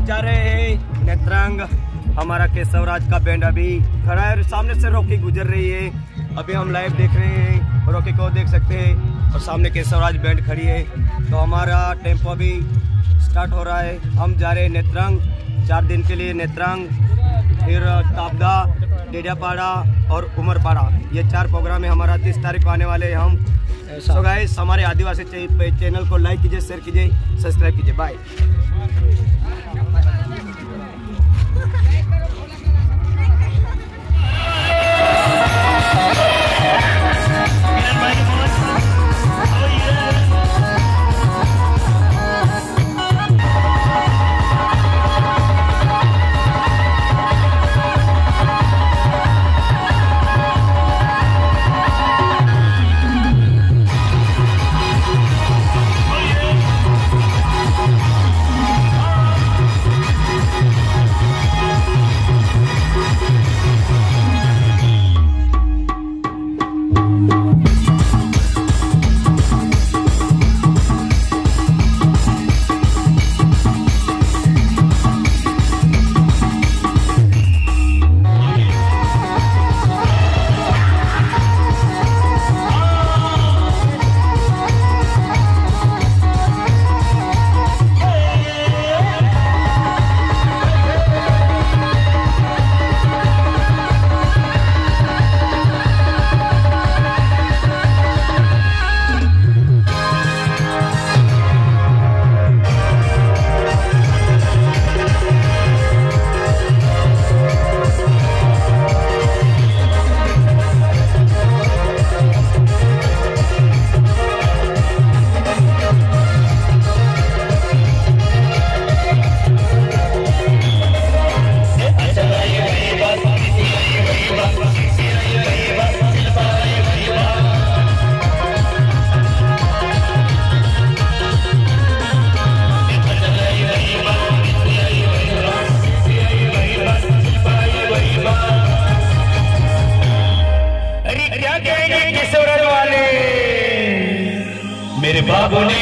जा रहे हैं नेत्रंग। हमारा केशवराज का बैंड अभी खड़ा है, सामने से रॉकी गुजर रही है। अभी हम लाइव देख रहे हैं, रॉकी को देख सकते हैं और सामने केशवराज बैंड खड़ी है। तो हमारा टेम्पो अभी स्टार्ट हो रहा है। हम जा रहे हैं नेत्रंग 4 दिन के लिए। नेत्रंग, फिर ताबदा, डेडियापाड़ा और उमरपाड़ा, ये 4 प्रोग्राम है हमारा। 30 तारीख को आने वाले हैं हम। सो गाइस, हमारे आदिवासी चैनल को लाइक कीजिए, शेयर कीजिए, सब्सक्राइब कीजिए। बाय। मेरे बाबू ने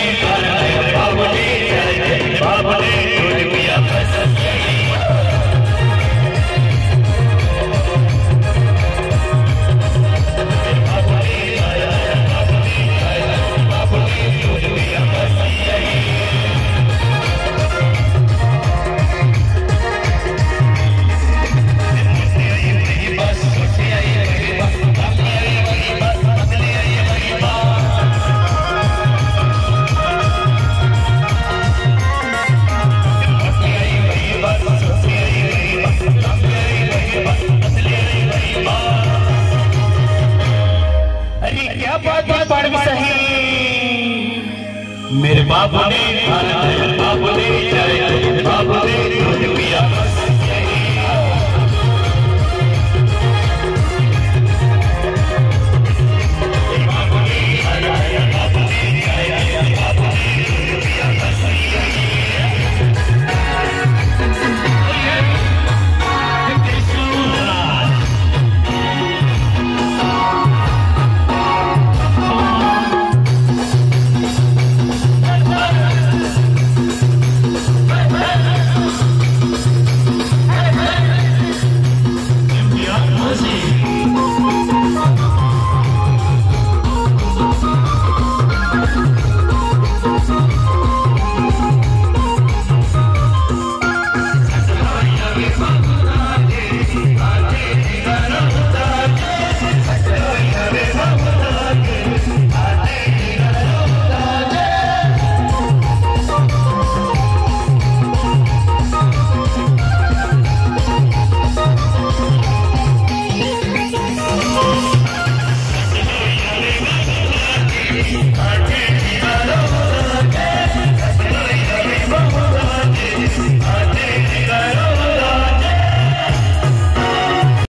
मेरे बाबू ने